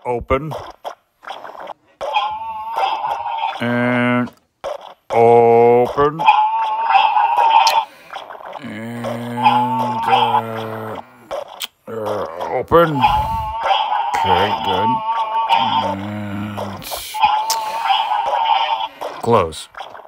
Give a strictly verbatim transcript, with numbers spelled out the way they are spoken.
open, and open, and uh, uh, open. Okay, good. And close.